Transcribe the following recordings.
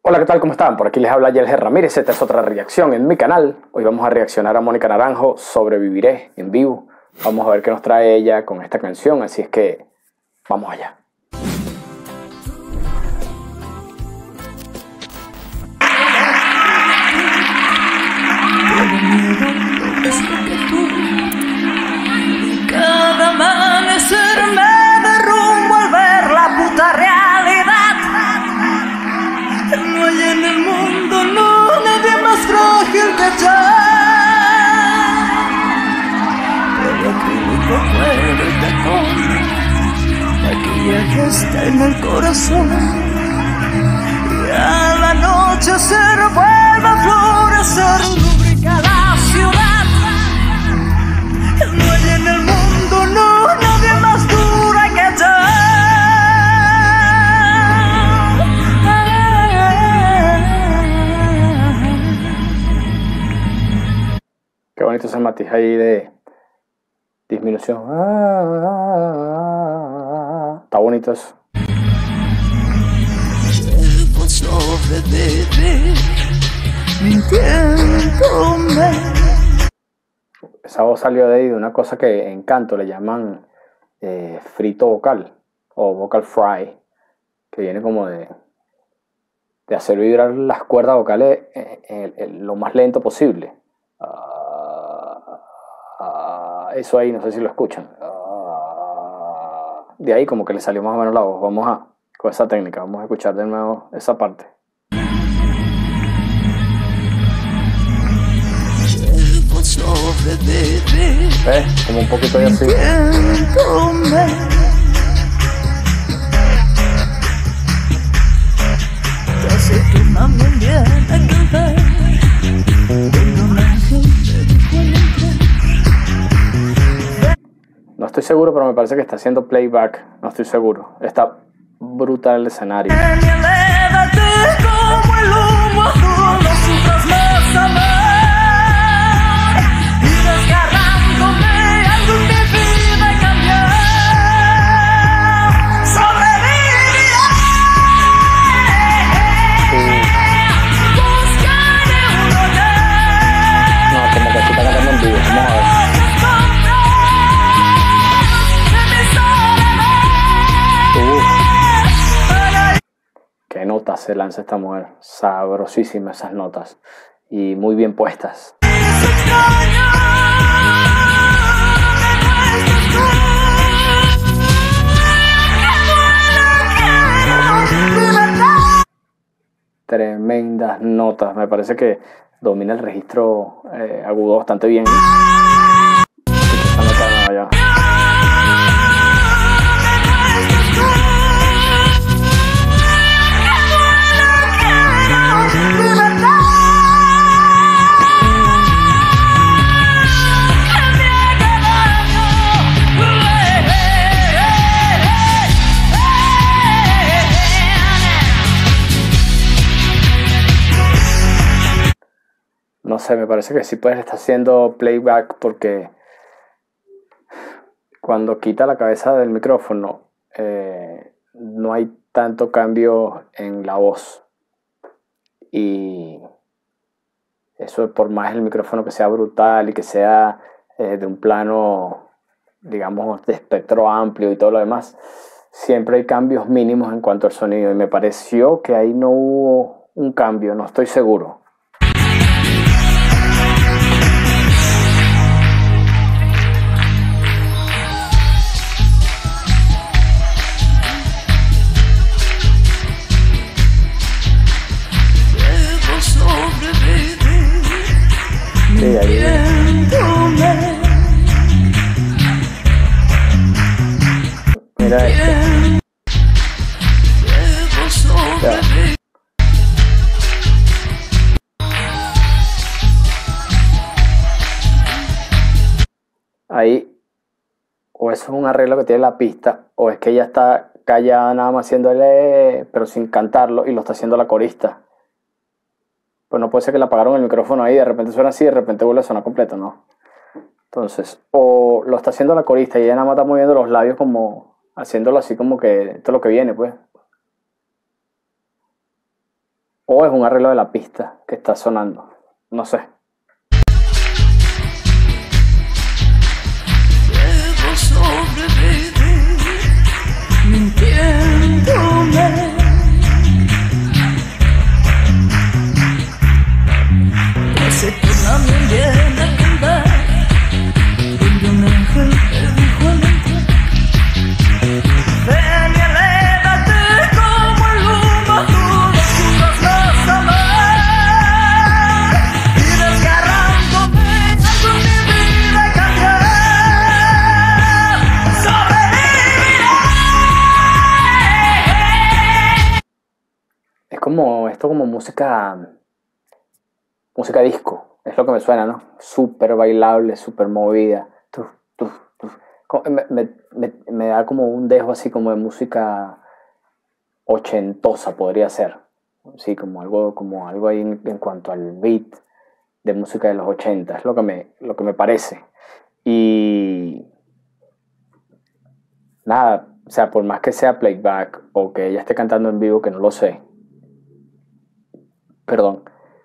Hola, ¿qué tal? ¿Cómo están? Por aquí les habla Yelger Ramírez. Esta es otra reacción en mi canal. Hoy vamos a reaccionar a Mónica Naranjo, Sobreviviré, en vivo. Vamos a ver qué nos trae ella con esta canción, así es que vamos allá. Cada amanecer me derrumbo al ver la puta realidad. No hay en el mundo, no, nadie más frágil que yo. El acrílico fuera el tacón, maquillaje está en el corazón. Y a la noche se vuelve a florecer, rubrica la ciudad. No hay en el mundo, no, nadie más dura que yo. Qué bonito ese matiz ahí de disminución. Está bonito eso. Debo sobrevivir mintiéndome. Esa voz salió de ahí, de una cosa que en canto le llaman frito vocal o vocal fry, que viene como de hacer vibrar las cuerdas vocales lo más lento posible. Eso ahí, no sé si lo escuchan. De ahí como que le salió más o menos la voz. Con esa técnica, vamos a escuchar de nuevo esa parte. Como un poquito de así. Casi tu mami viene a cantar. No estoy seguro, pero me parece que está haciendo playback. No estoy seguro. Está brutal el escenario. Elévate como el humo azul, no sufras más amor. Y desgarrándome algo en mi vida cambió. Sobreviviré. Buscaré un hogar. No, como que aquí está cantando en vivo. Vamos a ver. Qué notas se lanza esta mujer. Sabrosísimas esas notas. Y muy bien puestas. Tremendas notas. Me parece que domina el registro agudo bastante bien. Esta nota no, ya. No sé, me parece que sí puedes estar haciendo playback porque cuando quita la cabeza del micrófono no hay tanto cambio en la voz. Y eso, por más el micrófono que sea brutal y que sea de un plano, digamos, de espectro amplio y todo lo demás, siempre hay cambios mínimos en cuanto al sonido. Y me pareció que ahí no hubo un cambio, no estoy seguro. Sí, ahí. Mira esto. Ya. Ahí, o eso es un arreglo que tiene la pista, o es que ella está callada nada más haciéndole, pero sin cantarlo, y lo está haciendo la corista. Pues no puede ser que le apagaron el micrófono ahí, de repente suena así, de repente vuelve a sonar completo, ¿no? Entonces, o lo está haciendo la corista y ella nada más está moviendo los labios como haciéndolo así como que esto es lo que viene, pues. o es un arreglo de la pista que está sonando. No sé. Debo sobrevivir mintiéndome. Se torna muy bien a cantar donde un ángel me dijo al entrar: ven y elévate como el humo, tú los vas a amar. Y desgarrándome algo en mi vida cambiar. Sobreviviré. Es como esto, como música disco, es lo que me suena, ¿no? Súper bailable, súper movida. Tuf, tuf, tuf. Me da como un dejo así como de música ochentosa, podría ser. Sí, como algo ahí en cuanto al beat de música de los 80, es lo que me parece. Y nada, o sea, por más que sea playback o que ella esté cantando en vivo, que no lo sé, perdón,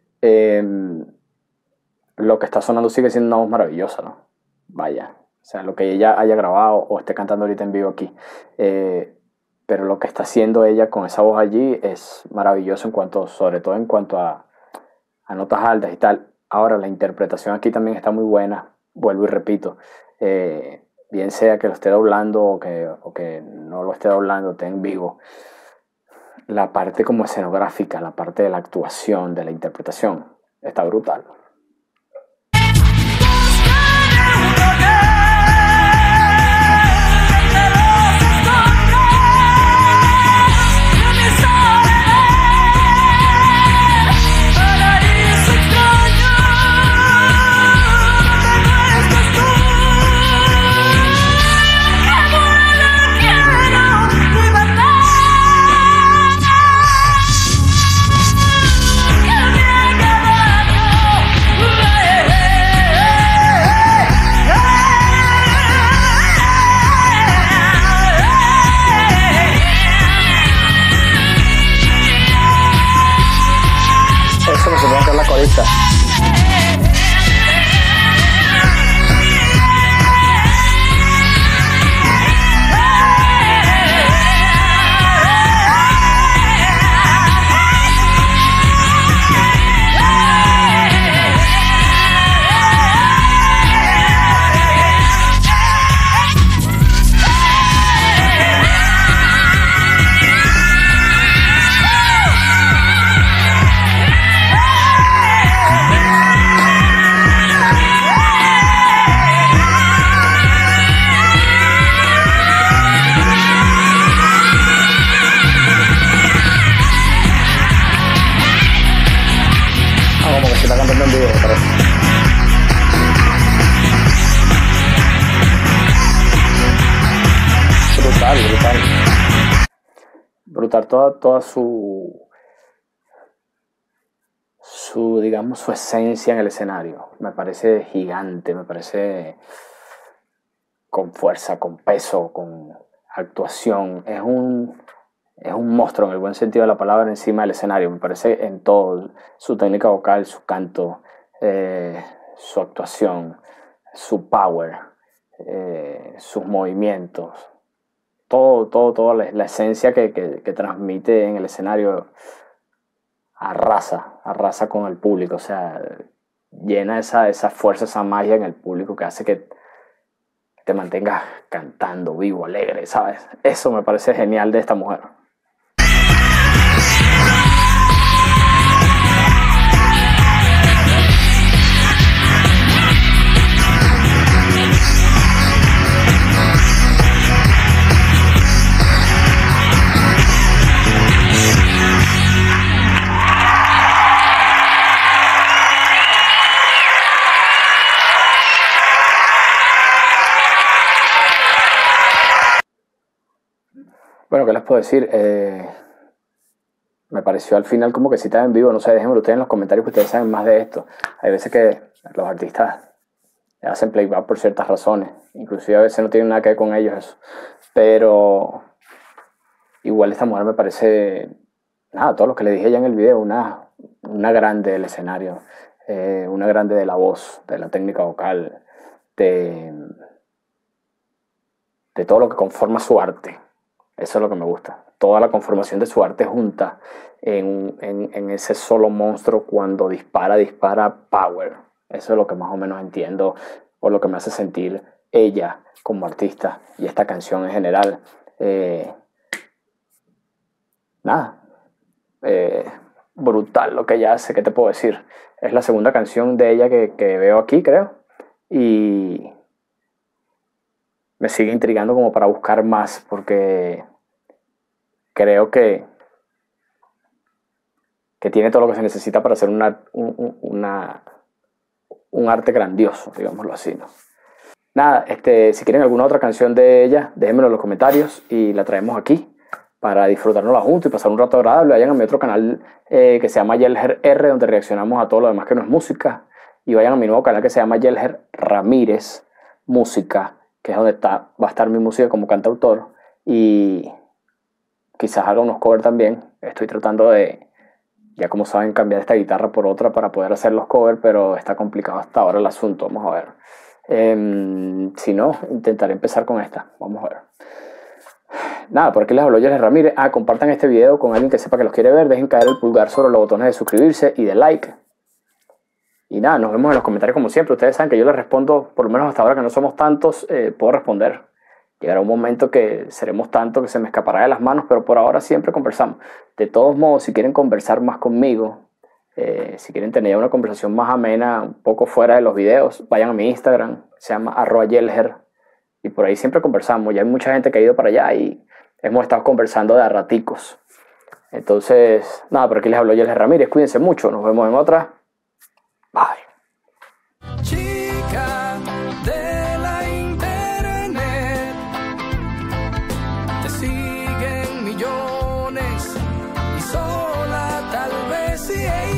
lo que está sonando sigue siendo una voz maravillosa, ¿no? Vaya, o sea, lo que ella haya grabado o esté cantando ahorita en vivo aquí, pero lo que está haciendo ella con esa voz allí es maravilloso sobre todo en cuanto a notas altas y tal. Ahora, la interpretación aquí también está muy buena, vuelvo y repito, bien sea que lo esté doblando o que no lo esté doblando, esté en vivo. La parte como escenográfica, la parte de la actuación, de la interpretación, está brutal. Eso me supongo que es la corista. Como que se está cantando en vivo, me parece. Brutal, brutal. Brutal toda digamos, su esencia en el escenario. Me parece gigante, me parece con fuerza, con peso, con actuación. Es un monstruo en el buen sentido de la palabra encima del escenario. Me parece en todo, su técnica vocal, su canto, su actuación, su power, sus movimientos, todo la esencia que transmite en el escenario arrasa con el público. O sea, llena esa fuerza, esa magia en el público que hace que te mantengas cantando, vivo, alegre, ¿sabes? Eso me parece genial de esta mujer. Bueno, ¿qué les puedo decir? Me pareció al final como que si estaba en vivo, no sé, déjenmelo ustedes en los comentarios que ustedes saben más de esto. Hay veces que los artistas hacen playback por ciertas razones, inclusive a veces no tienen nada que ver con ellos eso. Pero igual esta mujer me parece nada, todo lo que le dije ya en el video, una grande del escenario, una grande de la voz, de la técnica vocal, de todo lo que conforma su arte. Eso es lo que me gusta. Toda la conformación de su arte junta en ese solo monstruo cuando dispara power. Eso es lo que más o menos entiendo, o lo que me hace sentir ella como artista y esta canción en general. Brutal lo que ella hace, ¿qué te puedo decir? Es la segunda canción de ella que veo aquí, creo, y me sigue intrigando como para buscar más, porque creo que tiene todo lo que se necesita para hacer un arte grandioso, digámoslo así, ¿no? Nada, si quieren alguna otra canción de ella, déjenmelo en los comentarios y la traemos aquí para disfrutárnosla juntos y pasar un rato agradable. Vayan a mi otro canal que se llama Yelher R, donde reaccionamos a todo lo demás que no es música. Y vayan a mi nuevo canal que se llama Yelher Ramírez Música, que es donde va a estar mi música como cantautor. Y quizás haga unos covers también. Estoy tratando de, ya como saben, cambiar esta guitarra por otra para poder hacer los covers, pero está complicado hasta ahora el asunto. Vamos a ver. Si no, intentaré empezar con esta. Vamos a ver. Nada, por aquí les habló Yelher Ramírez. Compartan este video con alguien que sepa que los quiere ver. Dejen caer el pulgar sobre los botones de suscribirse y de like. Y nada, nos vemos en los comentarios como siempre. Ustedes saben que yo les respondo, por lo menos hasta ahora que no somos tantos, puedo responder. Llegará un momento que seremos tantos que se me escapará de las manos, pero por ahora siempre conversamos. De todos modos, si quieren conversar más conmigo, si quieren tener ya una conversación más amena, un poco fuera de los videos, vayan a mi Instagram, se llama @Yelher, y por ahí siempre conversamos. Ya hay mucha gente que ha ido para allá y hemos estado conversando de a raticos. Entonces, nada, por aquí les habló Yelher Ramírez. Cuídense mucho, nos vemos en otra. Bye. Chica de la internet, te siguen millones y sola tal vez si ella